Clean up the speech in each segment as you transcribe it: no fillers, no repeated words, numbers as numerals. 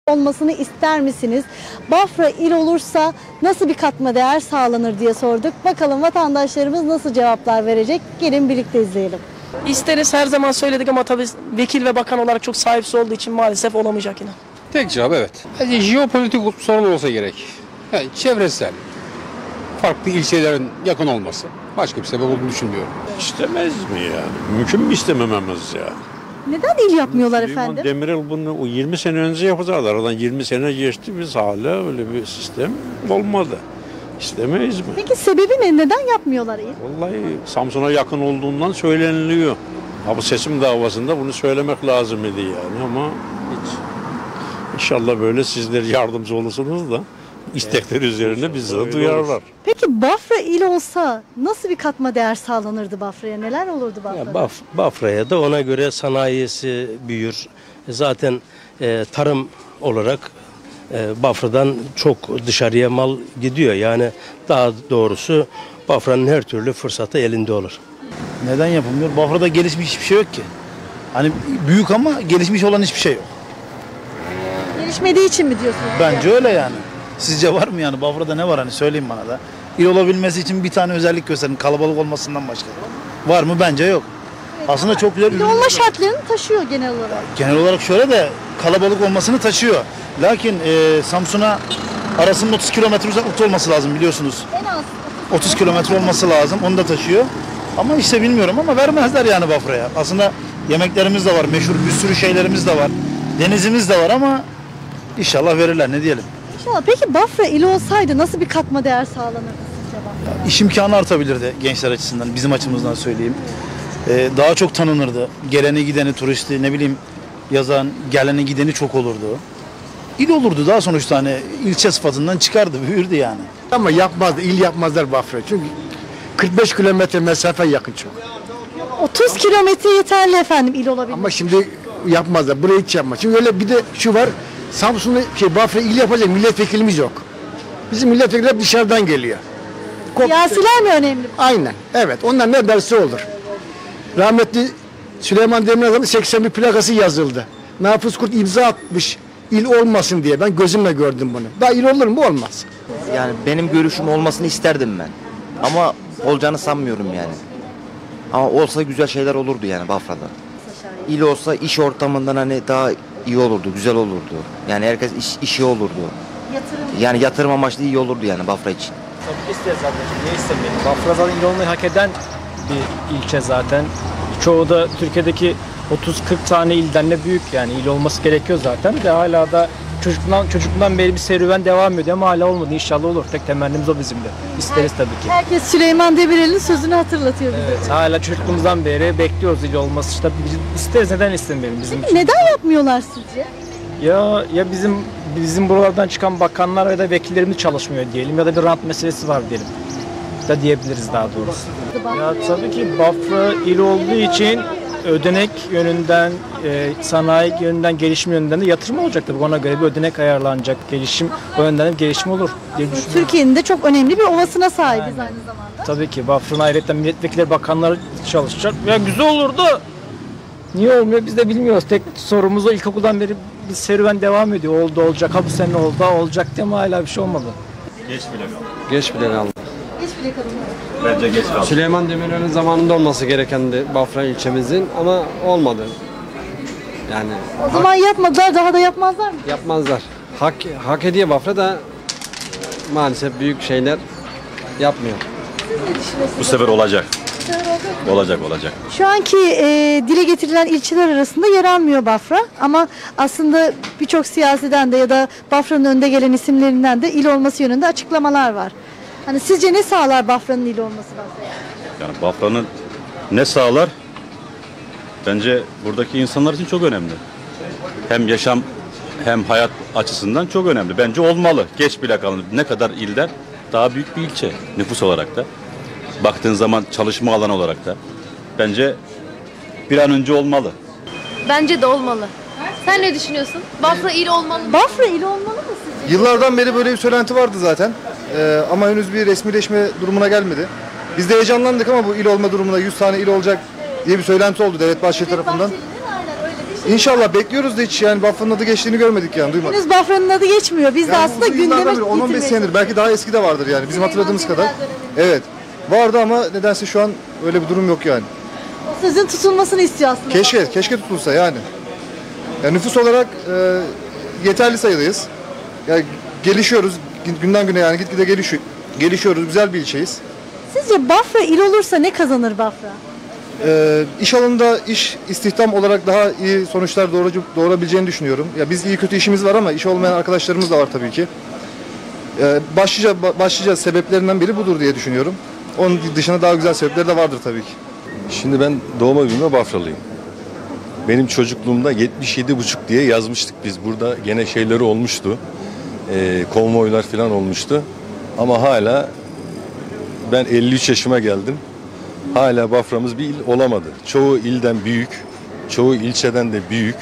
olmasını ister misiniz? Bafra il olursa nasıl bir katma değer sağlanır diye sorduk. Bakalım vatandaşlarımız nasıl cevaplar verecek? Gelin birlikte izleyelim. İsteriz, her zaman söyledik ama tabii vekil ve bakan olarak çok sahipsiz olduğu için maalesef olamayacak yine. Tek cevap evet. Bence jeopolitik sorun olsa gerek. Yani çevresel, farklı ilçelerin yakın olması. Başka bir sebep olduğunu düşünmüyorum. İstemez mi yani? Mümkün mü istemememiz ya? Neden il yapmıyorlar Süleyman efendim? Demirel bunu o 20 sene önce yapacaktı. Aradan 20 sene geçti, biz hala öyle bir sistem olmadı. İstemeyiz mi? Peki sebebi ne? Neden yapmıyorlar il? Vallahi Samsun'a yakın olduğundan söyleniliyor. Ha, bu seçim davasında bunu söylemek lazım idi yani ama hiç. İnşallah böyle sizler yardımcı olursunuz da istekler üzerine bizi de duyarlar. Peki Bafra il olsa nasıl bir katma değer sağlanırdı Bafra'ya? Neler olurdu Bafra'da? Bafra'ya da ona göre sanayisi büyür. Zaten tarım olarak Bafra'dan çok dışarıya mal gidiyor. Yani daha doğrusu Bafra'nın her türlü fırsatı elinde olur. Neden yapılmıyor? Bafra'da gelişmiş hiçbir şey yok ki. Hani büyük ama gelişmiş olan hiçbir şey yok. Gelişmediği için mi diyorsunuz? Bence öyle yani. Sizce var mı yani? Bafra'da ne var hani söyleyin bana da. İl olabilmesi için bir tane özellik gösterin. Kalabalık olmasından başka. Var mı? Bence yok. Aslında çok güzel. İl olma şartlarını taşıyor genel olarak. Genel olarak şöyle de kalabalık olmasını taşıyor. Lakin Samsun'a arasının 30 kilometre uzaklıkta olması lazım biliyorsunuz. En az 30 kilometre olması lazım. Onu da taşıyor. Ama işte bilmiyorum ama vermezler yani Bafra'ya. Aslında yemeklerimiz de var. Meşhur bir sürü şeylerimiz de var. Denizimiz de var ama inşallah verirler ne diyelim. İnşallah. Peki Bafra il olsaydı nasıl bir katma değer sağlanırdı sizce Bafra? İş imkanı artabilirdi gençler açısından, bizim açımızdan söyleyeyim. Daha çok tanınırdı. Geleni gideni, turisti, ne bileyim yazan, geleni gideni çok olurdu. İl olurdu daha sonuçta hani ilçe sıfatından çıkardı, büyürdü yani. Ama yapmazdı, il yapmazlar Bafra. Çünkü 45 kilometre mesafe yakın çok. 30 kilometre yeterli efendim il olabilir. Ama şimdi yapmazlar, burayı hiç yapmaz. Çünkü öyle bir de şu var, Samsun'da Bafra il yapacak milletvekilimiz yok. Bizim milletvekiller dışarıdan geliyor. Siyasiler mi önemli? Aynen, evet. Onlar ne derse olur. Rahmetli Süleyman Demirel'in 81 plakası yazıldı. Nafız Kurt imza atmış, il olmasın diye. Ben gözümle gördüm bunu. Daha il olur mu? Olmaz. Yani benim görüşüm olmasını isterdim ben. Ama olacağını sanmıyorum yani. Ama olsa güzel şeyler olurdu yani Bafra'da. İl olsa iş ortamından hani daha iyi olurdu, güzel olurdu. Yani herkes işi olurdu. Yani yatırım amaçlı iyi olurdu yani Bafra için. Tabii ki isteriz ablacığım. Niye istemeyelim? Bafra zaten il olmayı hak eden bir ilçe zaten. Çoğu da Türkiye'deki 30-40 tane ilden de büyük yani il olması gerekiyor zaten. De hala da çocukluğundan beri bir serüven devam ediyor ama hala olmadı. İnşallah olur. Tek temennimiz o bizim de. İsteriz tabii ki. Herkes Süleyman Demirel'in sözünü hatırlatıyor bize. Evet, hala çocukluğumuzdan beri bekliyoruz il olması. İşte biz isteriz, neden istemeyelim bizim için. Neden yapmıyorlar sizce? Ya bizim buralardan çıkan bakanlar ya da vekillerimiz çalışmıyor diyelim ya da bir rant meselesi var diyelim. Da diyebiliriz daha doğrusu. Ya tabii ki Bafra il olduğu için ödenek yönünden, sanayi yönünden, gelişim yönünden de yatırım olacaktır. Ona göre bir ödenek ayarlanacak, gelişim, o yönden de bir gelişim olur diye düşünüyorum. Türkiye'nin de çok önemli bir ovasına sahibiz aynı zamanda. Tabii ki Bafra'nın ayrıca milletvekilleri, bakanlar çalışacak. Ya güzel olurdu. Niye olmuyor biz de bilmiyoruz. Tek sorumuz o, ilkokuldan beri bir serüven devam ediyor. Oldu olacak, ha bu sene oldu, olacak diye ama hala bir şey olmadı. Geç bile kaldı. Geç bile kalın. Bence geç kaldı. Süleyman Demirel'in zamanında olması gerekendi Bafra ilçemizin ama olmadı. Yani O zaman yapmadılar, daha da yapmazlar mı? yapmazlar. Hak ediyor Bafra da maalesef büyük şeyler yapmıyor. Bu sefer olacak. Olacak. Şu anki dile getirilen ilçeler arasında yer almıyor Bafra ama aslında birçok siyasiden de ya da Bafra'nın önde gelen isimlerinden de il olması yönünde açıklamalar var. Hani sizce ne sağlar Bafra'nın il olması Bafra'ya? Yani Bafra'nın ne sağlar? Bence buradaki insanlar için çok önemli. Hem yaşam hem hayat açısından çok önemli. Bence olmalı. Geç bile kalın. Ne kadar ilden daha büyük bir ilçe nüfus olarak da. Baktığın zaman çalışma alanı olarak da. Bence bir an önce olmalı. Bence de olmalı. Sen ne düşünüyorsun? Bafra il olmalı mı? Bafra il olmalı mı sizce? Yıllardan beri böyle bir söylenti vardı zaten. Ama henüz bir resmileşme durumuna gelmedi. Biz de heyecanlandık ama bu il olma durumuna 100 tane il olacak diye bir söylenti oldu devlet başkanı tarafından. İnşallah bekliyoruz da hiç yani Bafra'nın adı geçtiğini görmedik yani duymadık. Henüz Bafra'nın adı geçmiyor. Biz de Yani aslında uzun yıllardan gündeme beri, 10-15 getirmeye senedir belki daha eski de vardır yani bizim hatırladığımız kadar. Evet. Vardı ama nedense şu an öyle bir durum yok yani. O sözün tutulmasını istiyor aslında. Keşke tutulsa yani. Yani nüfus olarak yeterli sayıdayız. Yani gelişiyoruz günden güne yani gitgide gelişiyoruz. Güzel bir ilçeyiz. Sizce Bafra il olursa ne kazanır Bafra? İş alanında istihdam olarak daha iyi sonuçlar doğurabileceğini düşünüyorum. Ya biz iyi kötü işimiz var ama iş olmayan arkadaşlarımız da var tabii ki. Başlıca sebeplerinden biri budur diye düşünüyorum. Onun dışında daha güzel sebepleri de vardır tabii ki. Şimdi ben doğma büyüme Bafralıyım. Benim çocukluğumda 77,5 diye yazmıştık biz. Burada gene şeyleri olmuştu. Konvoylar falan olmuştu. Ama hala ben 53 yaşıma geldim. Hala Bafra'mız bir il olamadı. Çoğu ilden büyük, çoğu ilçeden de büyük.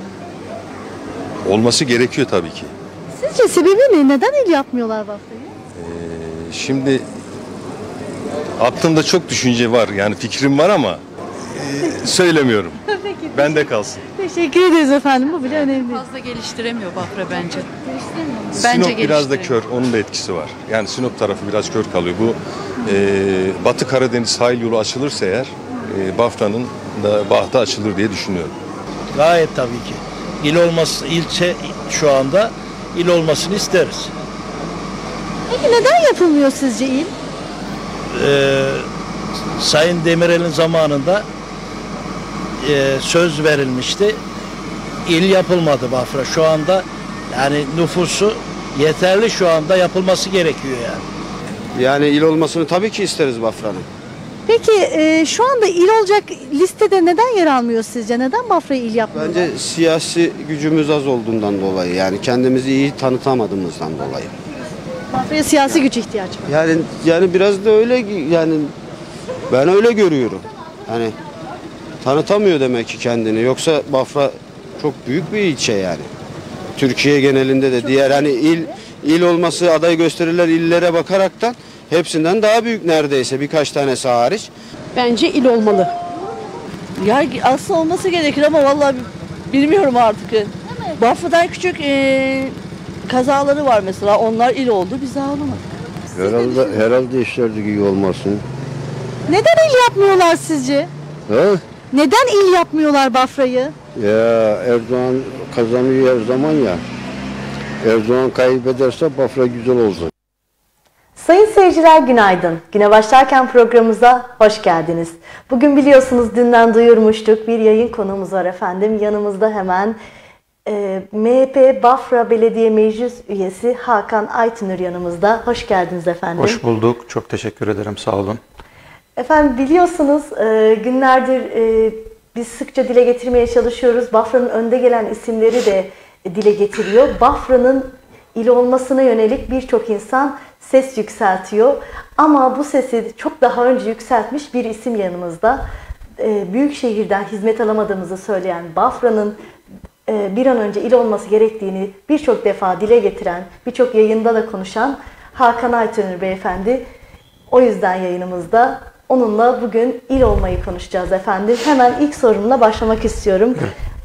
Olması gerekiyor tabii ki. Sizce sebebi ne? Neden il yapmıyorlar Bafra'yı? Şimdi aklımda çok düşünce var. Yani fikrim var ama söylemiyorum. Peki, Bende kalsın. teşekkür ederiz efendim. Bu bile önemli. Fazla geliştiremiyor Bafra bence. Sinop biraz da kör, onun da etkisi var. Yani Sinop tarafı biraz kör kalıyor. Bu Batı Karadeniz sahil yolu açılırsa eğer Bafra'nın da bahtı açılır diye düşünüyorum. Gayet tabii ki. İl olması, ilçe şu anda il olmasını isteriz. Peki neden yapılmıyor sizce il? Sayın Demirel'in zamanında söz verilmişti. İl yapılmadı Bafra. Şu anda yani nüfusu yeterli, şu anda yapılması gerekiyor yani. Yani il olmasını tabii ki isteriz Bafra'nın. Peki şu anda il olacak listede neden yer almıyor sizce? Neden Bafra'yı il yapmıyorlar? Bence siyasi gücümüz az olduğundan dolayı, yani kendimizi iyi tanıtamadığımızdan dolayı. Bafra'ya siyasi güç ihtiyaç var. Yani biraz da öyle, yani ben öyle görüyorum. Yani tanıtamıyor demek ki kendini. Yoksa Bafra çok büyük bir ilçe yani. Türkiye genelinde de diğer hani il olması, aday gösterilen illere bakaraktan hepsinden daha büyük neredeyse, birkaç tanesi hariç. Bence il olmalı. Ya aslında olması gerekir ama vallahi bilmiyorum artık. Bafra'dan küçük kazaları var mesela, onlar il oldu, biz daha olamadık. Herhalde isterdik iyi olmasın. Neden il yapmıyorlar sizce? Ha? Neden il yapmıyorlar Bafra'yı? Ya Erdoğan kazanıyor her zaman ya. Erdoğan kaybederse Bafra güzel olacak. Sayın seyirciler günaydın. Güne başlarken programımıza hoş geldiniz. Bugün biliyorsunuz dünden duyurmuştuk, bir yayın konuğumuz var efendim. Yanımızda hemen MHP Bafra Belediye Meclis Üyesi Hakan Aytınır yanımızda. Hoş geldiniz efendim. Hoş bulduk. Çok teşekkür ederim. Sağ olun. Efendim biliyorsunuz günlerdir biz sıkça dile getirmeye çalışıyoruz. Bafra'nın önde gelen isimleri de dile getiriyor. Bafra'nın il olmasına yönelik birçok insan ses yükseltiyor. Ama bu sesi çok daha önce yükseltmiş bir isim yanımızda. Büyük şehirden hizmet alamadığımızı söyleyen, Bafra'nın bir an önce il olması gerektiğini birçok defa dile getiren, birçok yayında da konuşan Hakan Aytınır beyefendi. O yüzden yayınımızda onunla bugün il olmayı konuşacağız efendim. Hemen ilk sorumla başlamak istiyorum.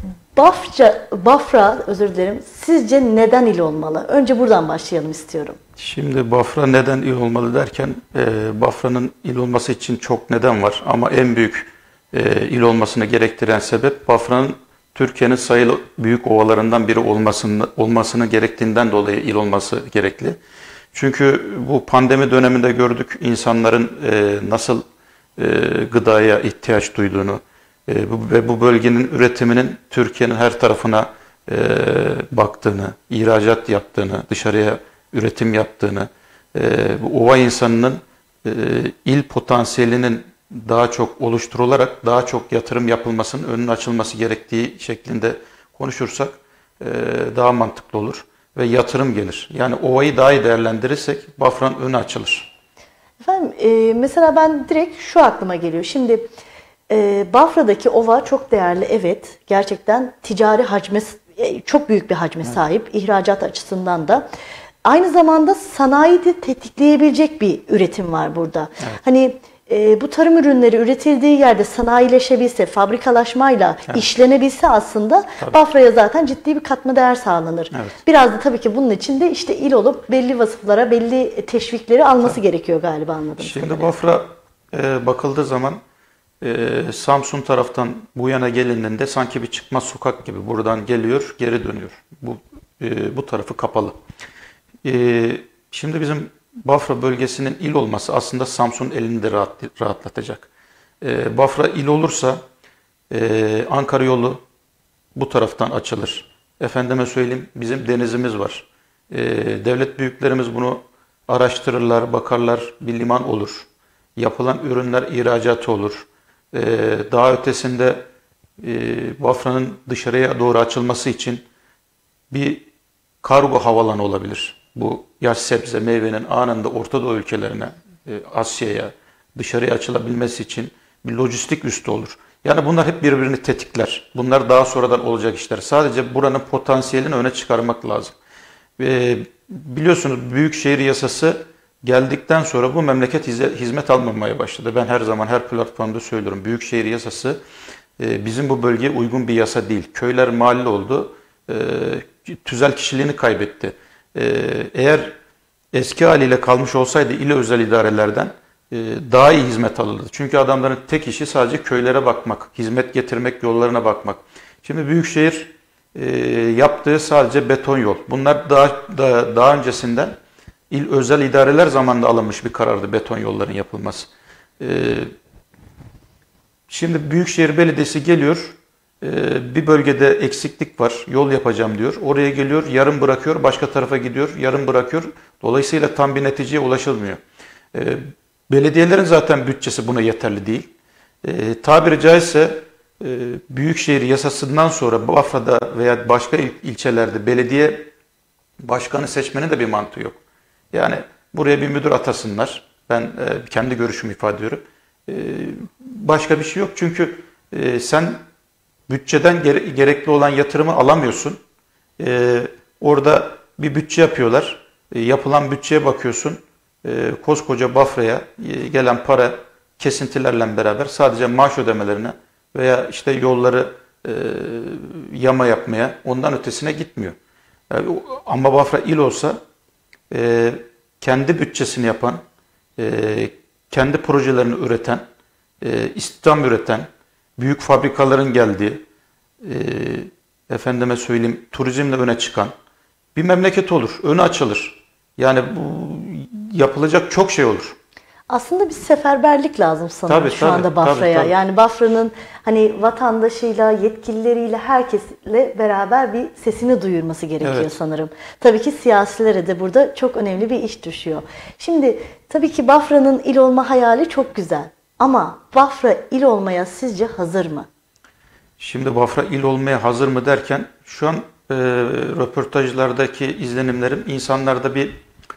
Bafra, özür dilerim. Sizce neden il olmalı? Önce buradan başlayalım istiyorum. Şimdi Bafra neden il olmalı derken Bafra'nın il olması için çok neden var. Ama en büyük il olmasını gerektiren sebep Bafra'nın Türkiye'nin sayılı büyük ovalarından biri olmasını gerektiğinden dolayı il olması gerekli. Çünkü bu pandemi döneminde gördük insanların nasıl gıdaya ihtiyaç duyduğunu ve bu bölgenin üretiminin Türkiye'nin her tarafına baktığını, ihracat yaptığını, dışarıya üretim yaptığını, bu ova insanının il potansiyelinin daha çok oluşturularak daha çok yatırım yapılmasının önünün açılması gerektiği şeklinde konuşursak daha mantıklı olur ve yatırım gelir. Yani ovayı daha iyi değerlendirirsek Bafra'nın önü açılır. Efendim mesela ben direkt şu aklıma geliyor. Şimdi Bafra'daki ova çok değerli, evet, gerçekten ticari hacme, çok büyük bir hacme sahip, ihracat açısından da. Aynı zamanda sanayi de tetikleyebilecek bir üretim var burada. Evet. Hani bu tarım ürünleri üretildiği yerde sanayileşebilse, fabrikalaşmayla işlenebilse aslında Bafra'ya zaten ciddi bir katma değer sağlanır. Evet. Biraz da tabii ki bunun için de işte il olup belli vasıflara, belli teşvikleri alması gerekiyor galiba, anladım. Şimdi Bafra bakıldığı zaman Samsun taraftan bu yana gelindiğinde sanki bir çıkmaz sokak gibi buradan geliyor, geri dönüyor. Bu tarafı kapalı. Şimdi bizim Bafra bölgesinin il olması aslında Samsun'un elini de rahatlatacak. Bafra il olursa Ankara yolu bu taraftan açılır. Efendime söyleyeyim, bizim denizimiz var. Devlet büyüklerimiz bunu araştırırlar, bakarlar, bir liman olur. Yapılan ürünler ihracatı olur. Daha ötesinde Bafra'nın dışarıya doğru açılması için bir kargo havalanı olabilir. Bu yaş sebze, meyvenin anında Orta Doğu ülkelerine, Asya'ya, dışarıya açılabilmesi için bir lojistik üssü olur. Yani bunlar hep birbirini tetikler. Bunlar daha sonradan olacak işler. Sadece buranın potansiyelini öne çıkarmak lazım. Biliyorsunuz Büyükşehir Yasası geldikten sonra bu memleket hizmet almamaya başladı. Ben her zaman her platformda söylüyorum. Büyükşehir Yasası bizim bu bölgeye uygun bir yasa değil. Köyler mahalle oldu. Tüzel kişiliğini kaybetti. Eğer eski haliyle kalmış olsaydı ile özel idarelerden daha iyi hizmet alırdı. Çünkü adamların tek işi sadece köylere bakmak, hizmet getirmek, yollarına bakmak. Şimdi Büyükşehir yaptığı sadece beton yol. Bunlar daha öncesinden il özel idareler zamanında alınmış bir karardı beton yolların yapılması. Şimdi Büyükşehir Belediyesi geliyor, bir bölgede eksiklik var, yol yapacağım diyor. Oraya geliyor, yarım bırakıyor, başka tarafa gidiyor, yarım bırakıyor. Dolayısıyla tam bir neticeye ulaşılmıyor. Belediyelerin zaten bütçesi buna yeterli değil. Tabiri caizse Büyükşehir Yasası'ndan sonra Bafra'da veya başka ilçelerde belediye başkanı seçmenin de bir mantığı yok. Yani buraya bir müdür atasınlar. Ben kendi görüşümü ifade ediyorum. Başka bir şey yok. Çünkü sen bütçeden gerekli olan yatırımı alamıyorsun. Orada bir bütçe yapıyorlar. Yapılan bütçeye bakıyorsun. Koskoca Bafra'ya gelen para kesintilerle beraber sadece maaş ödemelerine veya işte yolları yama yapmaya, ondan ötesine gitmiyor. Ama Bafra il olsa kendi bütçesini yapan, kendi projelerini üreten, istihdam üreten, büyük fabrikaların geldiği, efendime söyleyeyim turizmle öne çıkan bir memleket olur. Önü açılır. Yani bu yapılacak çok şey olur. Aslında bir seferberlik lazım sanırım şu anda Bafra'ya. Tabii. Yani Bafra'nın hani vatandaşıyla, yetkilileriyle, herkesle beraber bir sesini duyurması gerekiyor sanırım. Tabii ki siyasilere de burada çok önemli bir iş düşüyor. Şimdi tabii ki Bafra'nın il olma hayali çok güzel. Ama Bafra il olmaya sizce hazır mı? Şimdi Bafra il olmaya hazır mı derken şu an röportajlardaki izlenimlerim insanlarda bir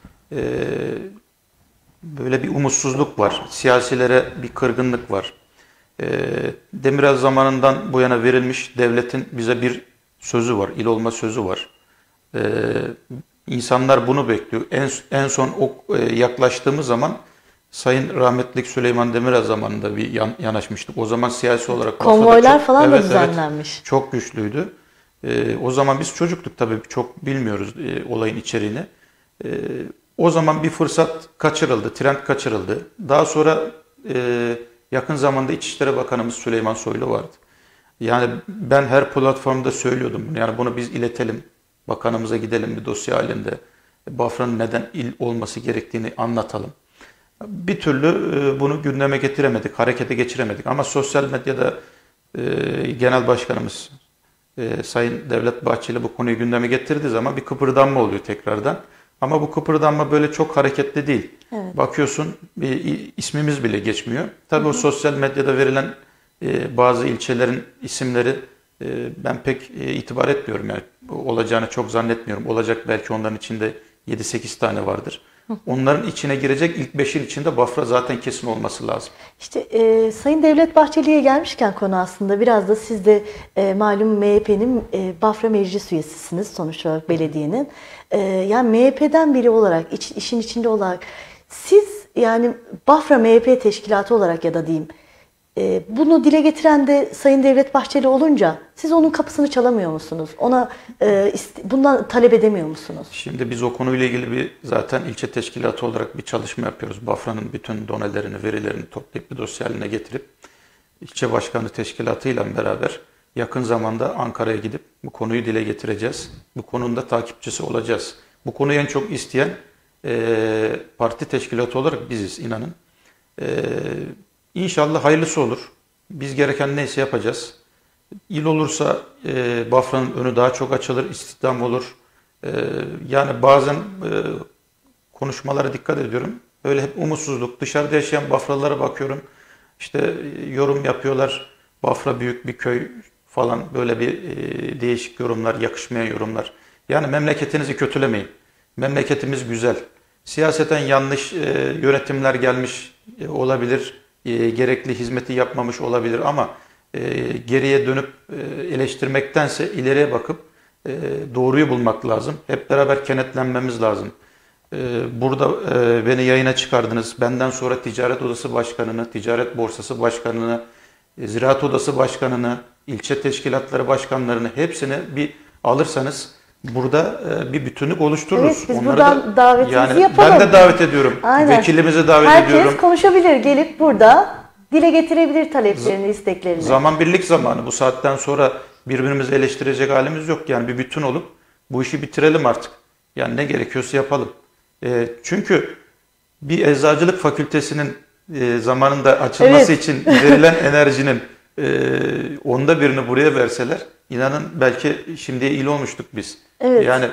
böyle bir umutsuzluk var. Siyasilere bir kırgınlık var. Demirel zamanından bu yana verilmiş devletin bize bir sözü var. İl olma sözü var. İnsanlar bunu bekliyor. En son yaklaştığımız zaman Sayın rahmetlik Süleyman Demirel zamanında bir yanaşmıştık. O zaman siyasi olarak konvoylar falan da düzenlenmiş. Çok güçlüydü. O zaman biz çocuktuk tabii, çok bilmiyoruz olayın içeriğini. O zaman bir fırsat kaçırıldı, trend kaçırıldı. Daha sonra yakın zamanda İçişleri Bakanımız Süleyman Soylu vardı. Yani ben her platformda söylüyordum bunu. Yani bunu biz iletelim, bakanımıza gidelim bir dosya halinde. Bafra'nın neden il olması gerektiğini anlatalım. Bir türlü bunu gündeme getiremedik, harekete geçiremedik. Ama sosyal medyada Genel Başkanımız Sayın Devlet Bahçeli bu konuyu gündeme getirdiği zaman bir kıpırdanma oluyor tekrardan. Ama bu kıpırdanma böyle çok hareketli değil. Evet. Bakıyorsun ismimiz bile geçmiyor. Tabii o sosyal medyada verilen bazı ilçelerin isimleri ben pek itibar etmiyorum. Yani olacağını çok zannetmiyorum. Olacak belki onların içinde 7-8 tane vardır. Onların içine girecek ilk 5'in içinde Bafra zaten kesin olması lazım. İşte Sayın Devlet Bahçeli'ye gelmişken konu aslında biraz da siz de malum MHP'nin Bafra Meclis Üyesisiniz sonuç olarak belediyenin. Yani MHP'den biri olarak, işin içinde olarak siz yani Bafra MHP teşkilatı olarak ya da diyeyim bunu dile getiren de Sayın Devlet Bahçeli olunca siz onun kapısını çalamıyor musunuz? Ona bundan talep edemiyor musunuz? Şimdi biz o konuyla ilgili zaten ilçe teşkilatı olarak bir çalışma yapıyoruz. Bafra'nın bütün donelerini, verilerini toplayıp bir dosya haline getirip ilçe başkanı teşkilatıyla beraber yakın zamanda Ankara'ya gidip bu konuyu dile getireceğiz. Bu konunun da takipçisi olacağız. Bu konuyu en çok isteyen parti teşkilatı olarak biziz, inanın. İnşallah hayırlısı olur. Biz gereken neyse yapacağız. İl olursa Bafra'nın önü daha çok açılır, istihdam olur. Yani bazen konuşmalara dikkat ediyorum. Böyle hep umutsuzluk. Dışarıda yaşayan Bafralılara bakıyorum. İşte yorum yapıyorlar. Bafra büyük bir köy falan, böyle bir değişik yorumlar, yakışmayan yorumlar. Yani memleketinizi kötülemeyin. Memleketimiz güzel. Siyaseten yanlış yönetimler gelmiş olabilir. Gerekli hizmeti yapmamış olabilir ama geriye dönüp eleştirmektense ileriye bakıp doğruyu bulmak lazım. Hep beraber kenetlenmemiz lazım. Burada beni yayına çıkardınız. Benden sonra Ticaret Odası Başkanı'nı, Ticaret Borsası Başkanı'nı, Ziraat Odası Başkanı'nı, ilçe teşkilatları başkanlarını hepsini bir alırsanız burada bir bütünlük oluştururuz. Evet, biz Onları buradan davetimizi yapalım. Ben de davet ediyorum. Aynen. Vekilimizi davet ediyorum. Herkes konuşabilir, gelip burada dile getirebilir taleplerini, isteklerini. Zaman birlik zamanı. Bu saatten sonra birbirimizi eleştirecek halimiz yok. Yani bir bütün olup bu işi bitirelim artık. Yani ne gerekiyorsa yapalım. Çünkü bir eczacılık fakültesinin zamanında açılması için verilen enerjinin onda birini buraya verseler, inanın belki şimdiye il olmuştuk biz. Evet. Yani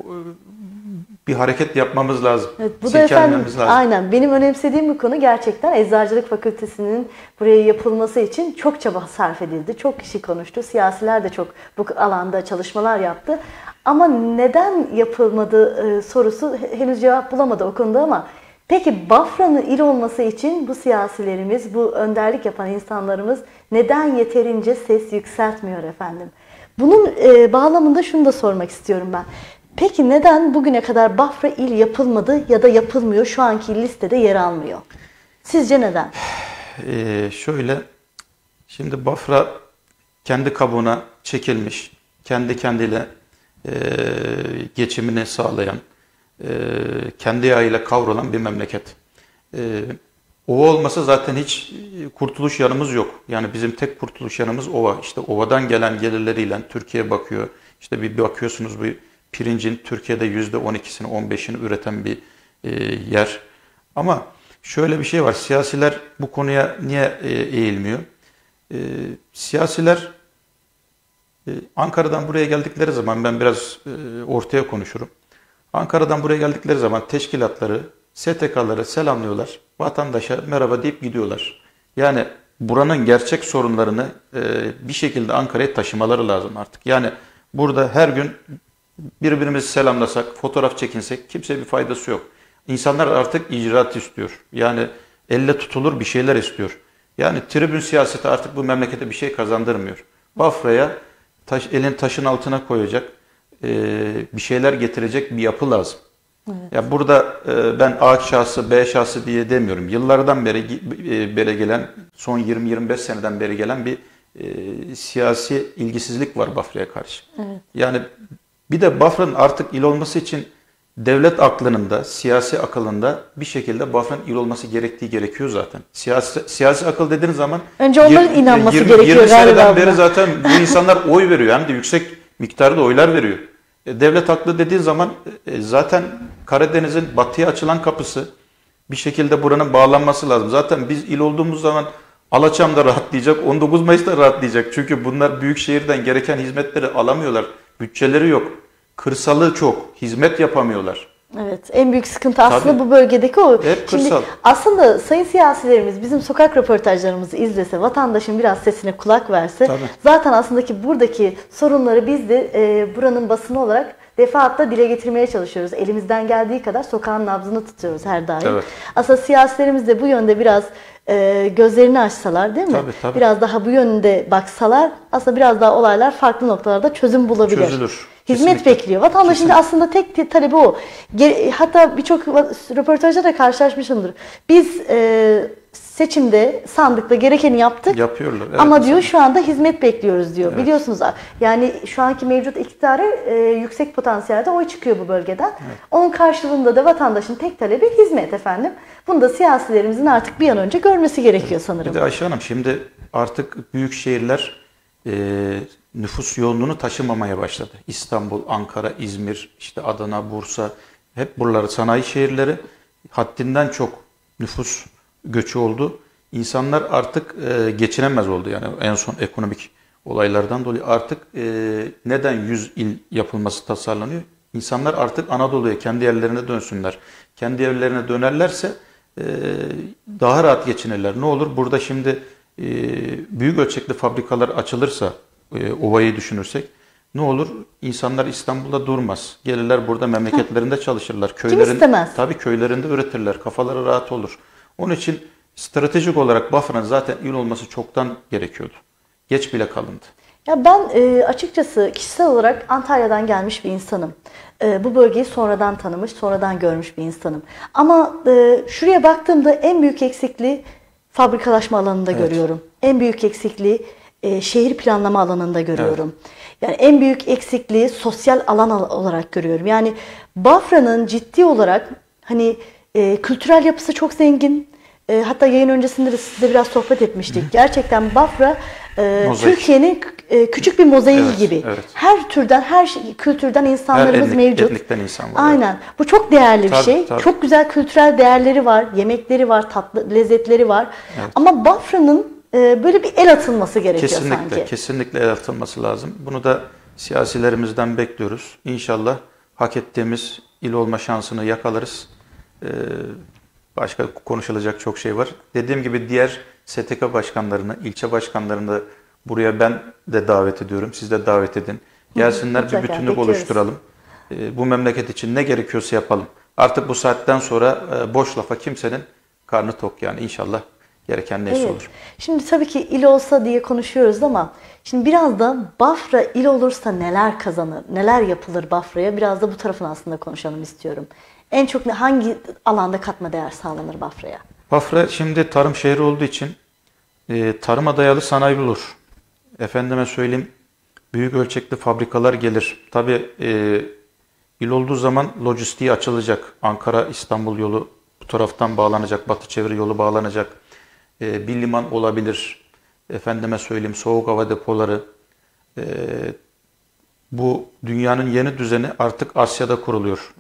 bir hareket yapmamız lazım. Evet, bu da efendim lazım. Aynen benim önemsediğim bir konu, gerçekten Eczacılık Fakültesi'nin buraya yapılması için çok çaba sarf edildi. Çok kişi konuştu. Siyasiler de çok bu alanda çalışmalar yaptı. Ama neden yapılmadı sorusu henüz cevap bulamadı o konuda ama peki Bafra'nın il olması için bu siyasilerimiz, bu önderlik yapan insanlarımız neden yeterince ses yükseltmiyor efendim? Bunun bağlamında şunu da sormak istiyorum ben. Peki neden bugüne kadar Bafra il yapılmadı ya da yapılmıyor, şu anki listede yer almıyor? Sizce neden? Şöyle, şimdi Bafra kendi kabuğuna çekilmiş, kendi kendiyle geçimini sağlayan, kendi ayağıyla kavrulan bir memleket. Ova olmasa zaten hiç kurtuluş yanımız yok. Yani bizim tek kurtuluş yanımız ova. İşte ovadan gelen gelirleriyle Türkiye bakıyor. İşte bir bakıyorsunuz, bir pirincin Türkiye'de %12'sini 15'ini üreten bir yer. Ama şöyle bir şey var. Siyasiler bu konuya niye eğilmiyor? Siyasiler Ankara'dan buraya geldikleri zaman, ben biraz ortaya konuşurum. Ankara'dan buraya geldikleri zaman teşkilatları, STK'ları selamlıyorlar. Vatandaşa merhaba deyip gidiyorlar. Yani buranın gerçek sorunlarını bir şekilde Ankara'ya taşımaları lazım artık. Yani burada her gün birbirimizi selamlasak, fotoğraf çekinsek kimseye bir faydası yok. İnsanlar artık icraat istiyor. Yani elle tutulur bir şeyler istiyor. Yani tribün siyaseti artık bu memlekete bir şey kazandırmıyor. Bafra'ya elin taşın altına koyacak, bir şeyler getirecek bir yapı lazım. Evet. Ya burada ben A şahsı, B şahsı diye demiyorum. Yıllardan beri gelen, son 20-25 seneden beri gelen bir siyasi ilgisizlik var Bafra'ya karşı. Evet. Yani bir de Bafra'nın artık il olması için devlet aklının da, siyasi akılında bir şekilde Bafra'nın il olması gerekiyor zaten. Siyasi akıl dediğiniz zaman önce onların inanması gerekiyor 20 seneden beri zaten bu insanlar oy veriyor. Hem de yüksek miktarda oylar veriyor. Devlet aklı dediğin zaman zaten Karadeniz'in batıya açılan kapısı, bir şekilde buranın bağlanması lazım. Zaten biz il olduğumuz zaman Alaçam da rahatlayacak, 19 Mayıs'ta rahatlayacak. Çünkü bunlar büyük şehirden gereken hizmetleri alamıyorlar. Bütçeleri yok. Kırsalı çok. Hizmet yapamıyorlar. Evet, en büyük sıkıntı aslında bu bölgedeki o. Hep kırsal. Şimdi aslında sayın siyasilerimiz bizim sokak röportajlarımızı izlese, vatandaşın biraz sesine kulak verse, zaten aslında ki buradaki sorunları biz de buranın basını olarak defaatle dile getirmeye çalışıyoruz. Elimizden geldiği kadar sokağın nabzını tutuyoruz her daim. Evet. Aslında siyasilerimiz de bu yönde biraz gözlerini açsalar, değil mi? Tabii. Biraz daha bu yönde baksalar aslında biraz daha olaylar farklı noktalarda çözüm bulabilir. Çözülür. Hizmet Kesinlikle. bekliyor. Vatandaşın da aslında tek talebi o. Hatta birçok röportajda da karşılaşmışımdır. Biz seçimde sandıkta gerekeni yaptık. Yapıyorlar. Evet, Ama diyor şu anda hizmet bekliyoruz diyor. Evet. Biliyorsunuz yani şu anki mevcut iktidara yüksek potansiyelde oy çıkıyor bu bölgeden. Evet. Onun karşılığında da vatandaşın tek talebi hizmet efendim. Bunu da siyasilerimizin artık bir an önce görmesi gerekiyor sanırım. Bir de Ayşe Hanım şimdi artık büyük şehirler nüfus yoğunluğunu taşımamaya başladı. İstanbul, Ankara, İzmir, işte Adana, Bursa hep buraları sanayi şehirleri haddinden çok nüfus göçü oldu. İnsanlar artık geçinemez oldu yani en son ekonomik olaylardan dolayı artık neden 100 il yapılması tasarlanıyor? İnsanlar artık Anadolu'ya kendi yerlerine dönsünler. Kendi evlerine dönerlerse daha rahat geçinirler. Ne olur burada şimdi büyük ölçekli fabrikalar açılırsa ovayı düşünürsek ne olur? İnsanlar İstanbul'da durmaz. Gelirler burada memleketlerinde çalışırlar. Kim istemez? Tabii köylerinde üretirler. Kafaları rahat olur. Onun için stratejik olarak Bafra'nın zaten il olması çoktan gerekiyordu. Geç bile kalındı. Ya ben açıkçası kişisel olarak Antalya'dan gelmiş bir insanım. Bu bölgeyi sonradan tanımış, sonradan görmüş bir insanım. Ama şuraya baktığımda en büyük eksikliği fabrikalaşma alanında görüyorum. En büyük eksikliği şehir planlama alanında görüyorum. Evet. Yani en büyük eksikliği sosyal alan olarak görüyorum. Yani Bafra'nın ciddi olarak hani kültürel yapısı çok zengin. Hatta yayın öncesinde de sizle biraz sohbet etmiştik. Gerçekten Bafra Türkiye'nin küçük bir mozaiği gibi. Evet. Her türden, her kültürden insanlarımız mevcut. Etnikten insan var. Aynen. Bu çok değerli bir şey. Tabii. Çok güzel kültürel değerleri var, yemekleri var, tatlı lezzetleri var. Evet. Ama Bafra'nın böyle bir el atılması gerekiyor sanki. Kesinlikle el atılması lazım. Bunu da siyasilerimizden bekliyoruz. İnşallah hak ettiğimiz il olma şansını yakalarız. Başka konuşulacak çok şey var. Dediğim gibi diğer STK başkanlarını, ilçe başkanlarını da buraya ben de davet ediyorum. Siz de davet edin. Gelsinler, bir bütünlük oluşturalım. Bu memleket için ne gerekiyorsa yapalım. Artık bu saatten sonra boş lafa kimsenin karnı tok yani inşallah gereken neyse olur. Şimdi tabii ki il olsa diye konuşuyoruz ama şimdi biraz da Bafra il olursa neler kazanır, neler yapılır Bafra'ya biraz da bu tarafını aslında konuşalım istiyorum. En çok hangi alanda katma değer sağlanır Bafra'ya? Bafra şimdi tarım şehri olduğu için tarıma dayalı sanayi olur. Efendime söyleyeyim büyük ölçekli fabrikalar gelir. Tabii il olduğu zaman lojistiği açılacak. Ankara-İstanbul yolu bu taraftan bağlanacak. Batı çevre yolu bağlanacak. Bir liman olabilir. Efendime söyleyeyim soğuk hava depoları. Bu dünyanın yeni düzeni artık Asya'da kuruluyor.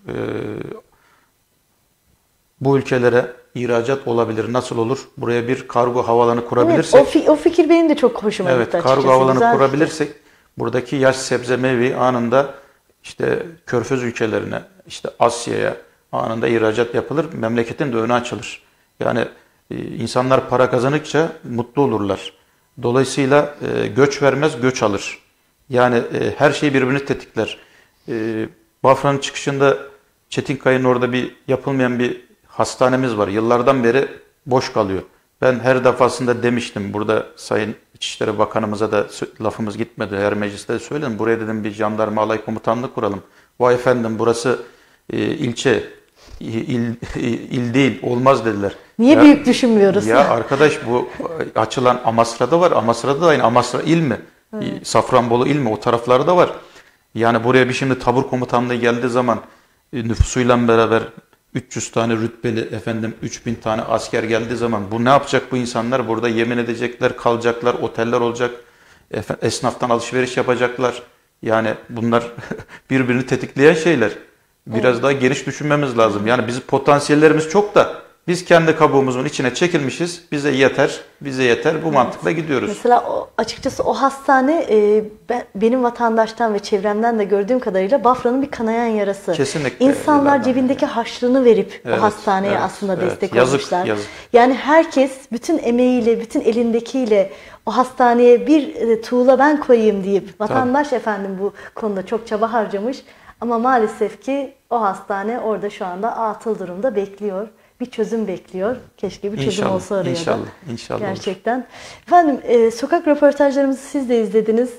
Bu ülkelere ihracat olabilir. Nasıl olur? Buraya bir kargo havalanı kurabilirsek. Evet, o fikir benim de çok hoşuma gitti açıkçası. Evet, kargo havalanı kurabilirsek buradaki yaş sebze meyveyi anında işte Körfez ülkelerine, işte Asya'ya anında ihracat yapılır. Memleketin de önü açılır. Yani insanlar para kazandıkça mutlu olurlar. Dolayısıyla göç vermez, göç alır. Yani her şey birbirini tetikler. Bafra'nın çıkışında Çetinkaya'nın orada yapılmayan bir hastanemiz var. Yıllardan beri boş kalıyor. Ben her defasında demiştim. Burada Sayın İçişleri Bakanımıza da lafımız gitmedi. Her mecliste de söyledim. Buraya dedim bir jandarma alay komutanlığı kuralım. Vay efendim burası ilçe, il değil olmaz dediler. Niye büyük düşünmüyoruz? Ya arkadaş bu açılan Amasra'da var. Amasra'da da aynı. Amasra il mi? Evet. Safranbolu il mi? O taraflarda var. Yani buraya bir şimdi tabur komutanlığı geldiği zaman nüfusuyla beraber 300 tane rütbeli 3000 tane asker geldiği zaman bu ne yapacak bu insanlar? Burada yemin edecekler, kalacaklar, oteller olacak, esnaftan alışveriş yapacaklar. Yani bunlar birbirini tetikleyen şeyler. Biraz daha geniş düşünmemiz lazım. Yani bizim potansiyellerimiz çok da biz kendi kabuğumuzun içine çekilmişiz. Bize yeter. Bu mantıkla gidiyoruz. Mesela açıkçası o hastane benim vatandaştan ve çevremden de gördüğüm kadarıyla Bafra'nın bir kanayan yarası. Kesinlikle. İnsanlar cebindeki harçlığını verip o hastaneye aslında destek olmuşlar. Yazık. Yani herkes bütün emeğiyle, bütün elindekiyle o hastaneye bir tuğla ben koyayım deyip vatandaş efendim bu konuda çok çaba harcamış. Ama maalesef ki o hastane orada şu anda atıl durumda bekliyor. Bir çözüm bekliyor. Keşke bir çözüm olsa oraya da. İnşallah. Gerçekten. Olur. Efendim sokak röportajlarımızı siz de izlediniz.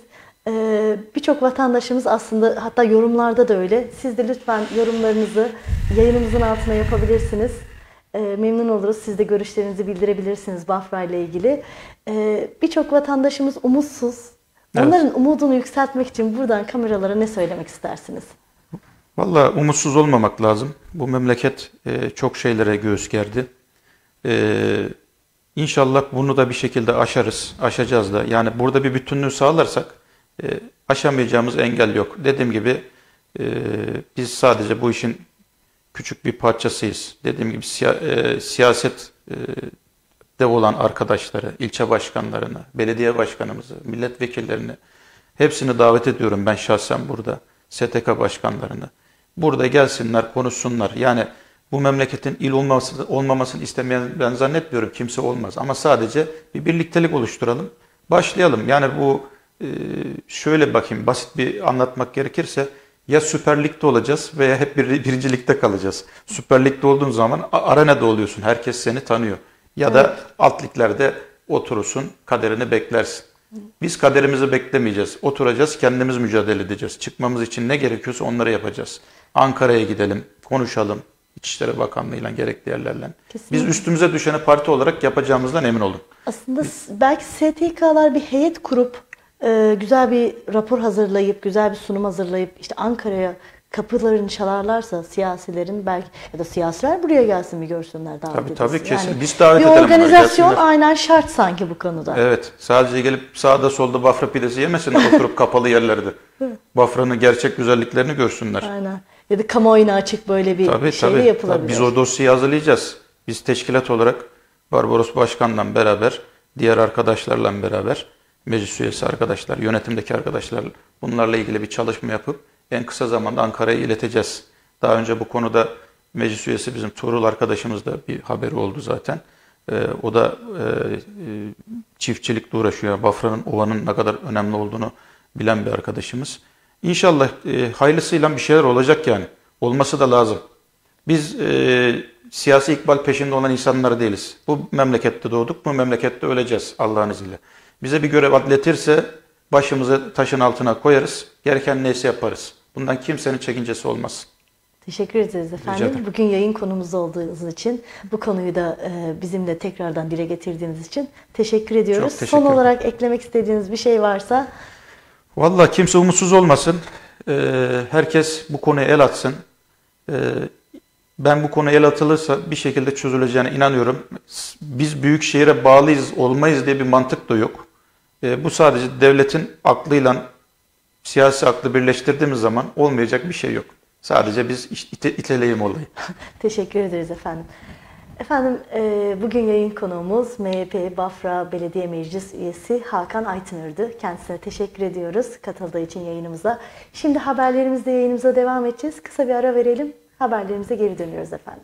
Birçok vatandaşımız aslında, hatta yorumlarda da öyle. Siz de lütfen yorumlarınızı yayınımızın altına yapabilirsiniz. Memnun oluruz. Siz de görüşlerinizi bildirebilirsiniz Bafra ile ilgili. Birçok vatandaşımız umutsuz. Onların umudunu yükseltmek için buradan kameralara ne söylemek istersiniz? Vallahi umutsuz olmamak lazım. Bu memleket çok şeylere göğüs gerdi. İnşallah bunu da bir şekilde aşarız, aşacağız da. Yani burada bir bütünlüğü sağlarsak aşamayacağımız engel yok. Dediğim gibi biz sadece bu işin küçük bir parçasıyız. Dediğim gibi siyaset de olan arkadaşları, ilçe başkanlarını, belediye başkanımızı, milletvekillerini hepsini davet ediyorum ben şahsen burada. STK başkanlarını. Burada gelsinler, konuşsunlar. Yani bu memleketin il olmamasını istemeyen ben zannetmiyorum. Kimse olmaz. Ama sadece bir birliktelik oluşturalım. Başlayalım. Yani bu şöyle bakayım, basit bir anlatmak gerekirse ya Süper Lig'de olacağız veya hep birinci ligde kalacağız. Süper Lig'de olduğun zaman arenada oluyorsun. Herkes seni tanıyor. Ya da alt liglerde oturursun, kaderini beklersin. Biz kaderimizi beklemeyeceğiz. Oturacağız, kendimiz mücadele edeceğiz. Çıkmamız için ne gerekiyorsa onları yapacağız. Ankara'ya gidelim, konuşalım. İçişleri Bakanlığı'yla, gerekli yerlerle. Kesinlikle. Biz üstümüze düşeni parti olarak yapacağımızdan emin olun. Aslında belki STK'lar bir heyet kurup güzel bir rapor hazırlayıp, güzel bir sunum hazırlayıp işte Ankara'ya kapılarını çalarlarsa siyasilerin, belki ya da siyasiler buraya gelsin, bir görsünler, davet edilsin. Tabii kesin. Yani biz davet bir edelim. organizasyon aynen şart sanki bu konuda. Evet. Sadece gelip sağda solda Bafra pidesi yemesinler oturup kapalı yerlerde. Bafra'nın gerçek güzelliklerini görsünler. Aynen. Ya da kamuoyuna açık böyle bir şey de yapılabilir. Tabii. Biz o dosyayı hazırlayacağız. Biz teşkilat olarak Barbaros Başkan'la beraber, diğer arkadaşlarla beraber, meclis üyesi arkadaşlar, yönetimdeki arkadaşlar, bunlarla ilgili bir çalışma yapıp en kısa zamanda Ankara'ya ileteceğiz. Daha önce bu konuda meclis üyesi bizim Tuğrul arkadaşımız da bir haberi oldu zaten. O da çiftçilikle uğraşıyor. Bafra'nın, ovanın ne kadar önemli olduğunu bilen bir arkadaşımız. İnşallah hayırlısıyla bir şeyler olacak yani. Olması da lazım. Biz siyasi ikbal peşinde olan insanlar değiliz. Bu memlekette doğduk, bu memlekette öleceğiz Allah'ın izniyle. Bize bir görev atletirse başımızı taşın altına koyarız, gereken neyse yaparız. Bundan kimsenin çekincesi olmaz. Teşekkür ederiz efendim. Bugün yayın konumuz olduğunuz için, bu konuyu da bizimle tekrardan dile getirdiğiniz için teşekkür ediyoruz. Çok teşekkür Son olarak eklemek istediğiniz bir şey varsa? Vallahi kimse umutsuz olmasın. Herkes bu konuya el atsın. Ben bu konuya el atılırsa bir şekilde çözüleceğine inanıyorum. Biz büyük şehire bağlıyız, olmayız diye bir mantık da yok. Bu sadece devletin aklıyla siyasi aklı birleştirdiğimiz zaman olmayacak bir şey yok. Sadece biz iteleyim olayı. Teşekkür ederiz efendim. Efendim bugün yayın konuğumuz MHP Bafra Belediye Meclis Üyesi Hakan Aytınır'dı. Kendisine teşekkür ediyoruz katıldığı için yayınımıza. Şimdi haberlerimizle yayınımıza devam edeceğiz. Kısa bir ara verelim. Haberlerimize geri dönüyoruz efendim.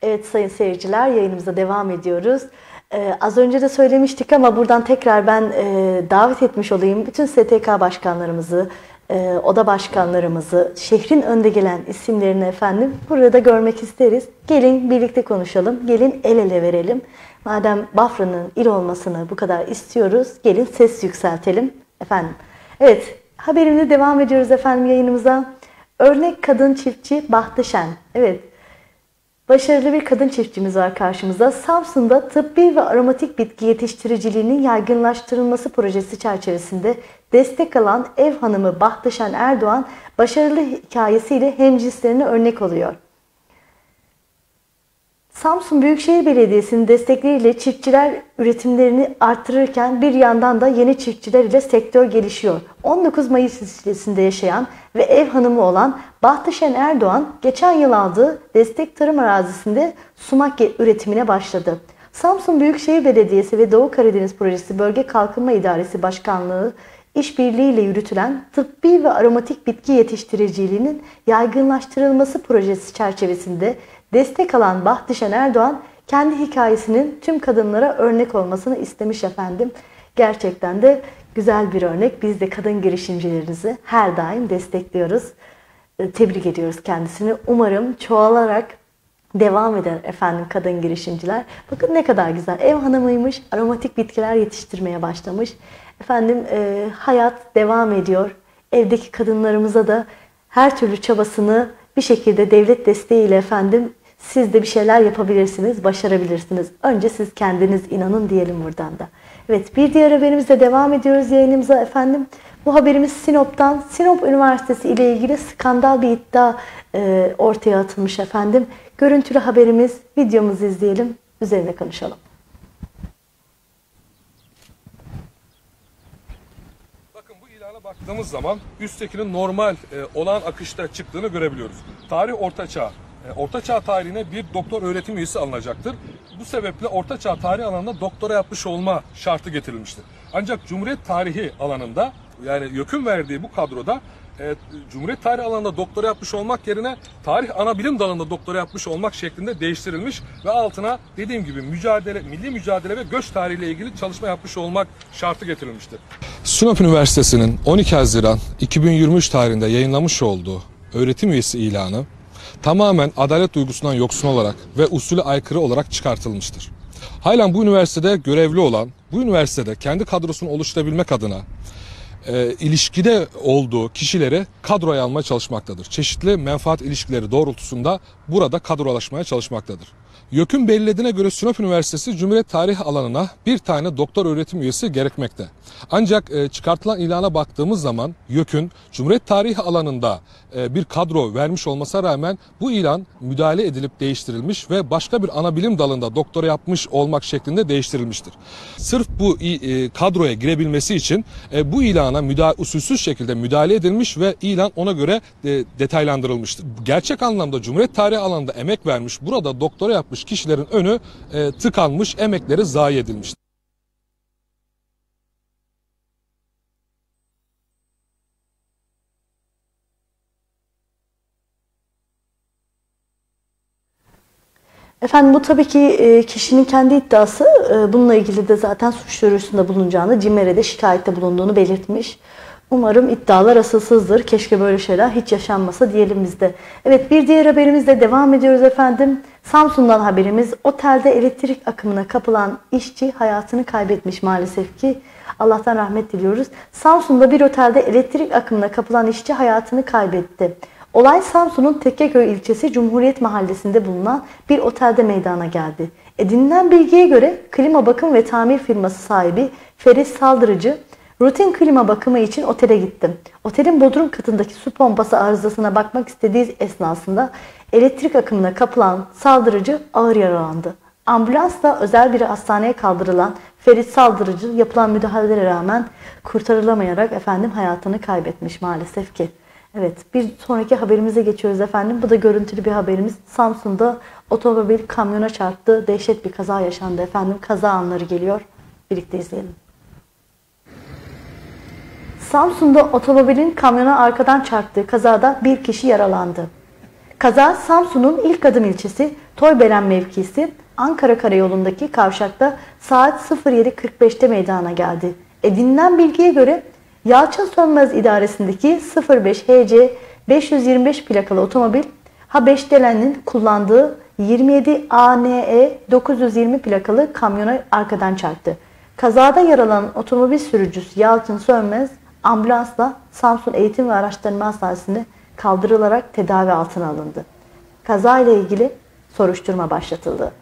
Evet sayın seyirciler, yayınımıza devam ediyoruz. Az önce de söylemiştik ama buradan tekrar ben davet etmiş olayım. Bütün STK başkanlarımızı, oda başkanlarımızı, şehrin önde gelen isimlerini efendim burada görmek isteriz. Gelin birlikte konuşalım, gelin el ele verelim. Madem Bafra'nın il olmasını bu kadar istiyoruz, gelin ses yükseltelim efendim. Evet, haberimle devam ediyoruz efendim yayınımıza. Örnek kadın çiftçi Bahtışen. Evet, başarılı bir kadın çiftçimiz var karşımızda. Samsun'da tıbbi ve aromatik bitki yetiştiriciliğinin yaygınlaştırılması projesi çerçevesinde destek alan ev hanımı Bahtışen Erdoğan, başarılı hikayesiyle hemcinslerine örnek oluyor. Samsun Büyükşehir Belediyesi'nin destekleriyle çiftçiler üretimlerini artırırken bir yandan da yeni çiftçiler ile sektör gelişiyor. 19 Mayıs ilçesinde yaşayan ve ev hanımı olan Bahtışen Erdoğan, geçen yıl aldığı destek tarım arazisinde sumak üretimine başladı. Samsun Büyükşehir Belediyesi ve Doğu Karadeniz Projesi Bölge Kalkınma İdaresi Başkanlığı işbirliğiyle yürütülen tıbbi ve aromatik bitki yetiştiriciliğinin yaygınlaştırılması projesi çerçevesinde destek alan Bahtışen Erdoğan, kendi hikayesinin tüm kadınlara örnek olmasını istemiş efendim. Gerçekten de güzel bir örnek. Biz de kadın girişimcilerinizi her daim destekliyoruz. Tebrik ediyoruz kendisini. Umarım çoğalarak devam eder efendim kadın girişimciler. Bakın ne kadar güzel. Ev hanımıymış, aromatik bitkiler yetiştirmeye başlamış. Efendim hayat devam ediyor. Evdeki kadınlarımıza da her türlü çabasını bir şekilde devlet desteğiyle efendim siz de bir şeyler yapabilirsiniz, başarabilirsiniz. Önce siz kendiniz inanın diyelim buradan da. Evet, bir diğer haberimizle devam ediyoruz yayınımıza efendim. Bu haberimiz Sinop'tan. Sinop Üniversitesi ile ilgili skandal bir iddia ortaya atılmış efendim. Görüntülü haberimiz, videomuzu izleyelim, üzerine konuşalım. Bakın bu ilana baktığımız zaman üsttekinin normal olan akışta çıktığını görebiliyoruz. Tarih Orta Çağ. Orta Çağ tarihine bir doktor öğretim üyesi alınacaktır. Bu sebeple Orta Çağ tarihi alanında doktora yapmış olma şartı getirilmiştir. Ancak Cumhuriyet tarihi alanında, yani YÖK'ün verdiği bu kadroda Cumhuriyet tarihi alanında doktora yapmış olmak yerine tarih ana bilim dalında doktora yapmış olmak şeklinde değiştirilmiş ve altına dediğim gibi milli mücadele ve göç tarihiyle ilgili çalışma yapmış olmak şartı getirilmiştir. Sinop Üniversitesi'nin 12 Haziran 2023 tarihinde yayınlamış olduğu öğretim üyesi ilanı tamamen adalet duygusundan yoksun olarak ve usule aykırı olarak çıkartılmıştır. Halen bu üniversitede görevli olan, bu üniversitede kendi kadrosunu oluşturabilmek adına ilişkide olduğu kişileri kadroya almaya çalışmaktadır. Çeşitli menfaat ilişkileri doğrultusunda burada kadrolaşmaya çalışmaktadır. YÖK'ün belirlediğine göre Sinop Üniversitesi Cumhuriyet Tarihi alanına bir tane doktor öğretim üyesi gerekmekte. Ancak çıkartılan ilana baktığımız zaman YÖK'ün Cumhuriyet Tarihi alanında bir kadro vermiş olmasına rağmen bu ilan müdahale edilip değiştirilmiş ve başka bir ana bilim dalında doktora yapmış olmak şeklinde değiştirilmiştir. Sırf bu kadroya girebilmesi için bu ilana usulsüz şekilde müdahale edilmiş ve ilan ona göre detaylandırılmıştır. Gerçek anlamda Cumhuriyet Tarihi alanında emek vermiş, burada doktora yapmış kişilerin önü tıkanmış, emekleri zayi edilmiştir. Efendim bu tabii ki kişinin kendi iddiası. Bununla ilgili de zaten suç duyurusunda bulunacağını, CİMER'e şikayette bulunduğunu belirtmiş. Umarım iddialar asılsızdır. Keşke böyle şeyler hiç yaşanmasa diyelim biz de. Evet, bir diğer haberimizle devam ediyoruz efendim. Samsun'dan haberimiz. Otelde elektrik akımına kapılan işçi hayatını kaybetmiş maalesef ki. Allah'tan rahmet diliyoruz. Samsun'da bir otelde elektrik akımına kapılan işçi hayatını kaybetti. Olay Samsun'un Tekkeköy ilçesi Cumhuriyet Mahallesi'nde bulunan bir otelde meydana geldi. Edinilen bilgiye göre klima bakım ve tamir firması sahibi Ferit Saldırıcı rutin klima bakımı için otele gitti. Otelin bodrum katındaki su pompası arızasına bakmak istediği esnasında elektrik akımına kapılan Saldırıcı ağır yaralandı. Ambulansla özel bir hastaneye kaldırılan Ferit Saldırıcı yapılan müdahalelere rağmen kurtarılamayarak efendim hayatını kaybetmiş maalesef ki. Evet, bir sonraki haberimize geçiyoruz efendim. Bu da görüntülü bir haberimiz. Samsun'da otomobil kamyona çarptı. Dehşet bir kaza yaşandı efendim. Kaza anları geliyor. Birlikte izleyelim. Samsun'da otomobilin kamyona arkadan çarptığı kazada bir kişi yaralandı. Kaza Samsun'un İlkadım ilçesi Toybelen mevkisi Ankara Karayolu'ndaki kavşakta saat 07.45'te meydana geldi. Edinilen bilgiye göre Yalçın Sönmez idaresindeki 05 HC 525 plakalı otomobil Habeşdelen'in kullandığı 27 ANE 920 plakalı kamyona arkadan çarptı. Kazada yaralanan otomobil sürücüsü Yalçın Sönmez ambulansla Samsun Eğitim ve Araştırma Hastanesi'ne kaldırılarak tedavi altına alındı. Kazayla ilgili soruşturma başlatıldı.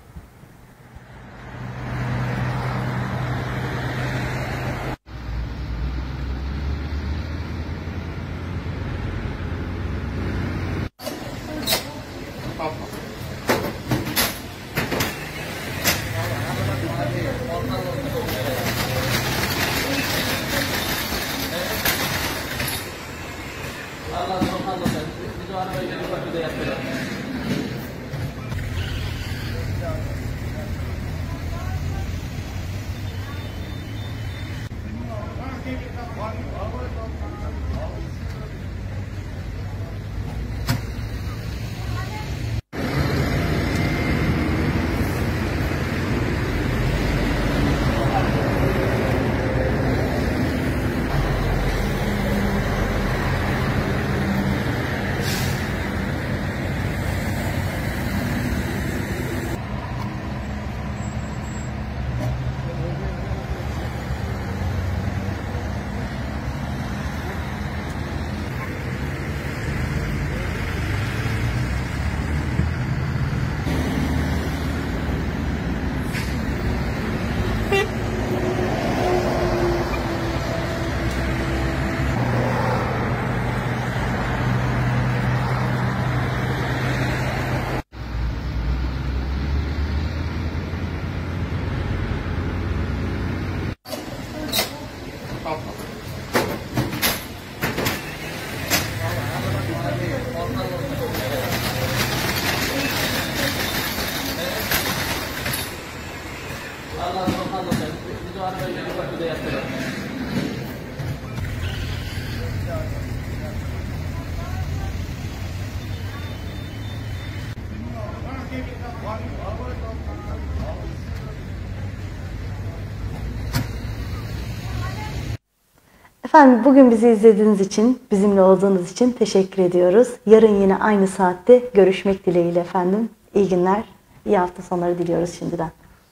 Efendim bugün bizi izlediğiniz için, bizimle olduğunuz için teşekkür ediyoruz. Yarın yine aynı saatte görüşmek dileğiyle efendim. İyi günler, iyi hafta sonları diliyoruz şimdiden.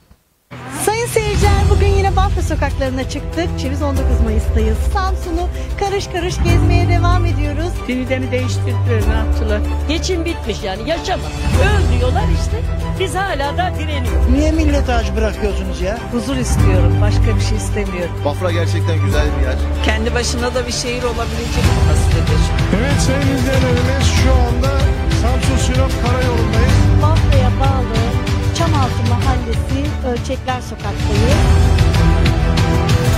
Sayın seyirciler, bugün yine Bafra sokaklarına çıktık. Biz 19 Mayıs'tayız. Samsun'u karış karış gezmeye devam ediyoruz. Düzeni değiştirdiler, ne yaptılar? Geçim bitmiş yani, yaşamaz. Öl diyorlar işte, biz hala da direniyoruz. Niye millete aç bırakıyorsunuz ya? Huzur istiyorum, başka bir şey istemiyorum. Bafra gerçekten güzel bir yer. Kendi başına da bir şehir olabilecek kapasitedir. Evet sayın izleyenlerimiz, şu anda Samsun-Sinop Karayolu'ndayız. Bafra'ya bağlı Çamaltı Mahallesi Ölçekler Sokak'tayız.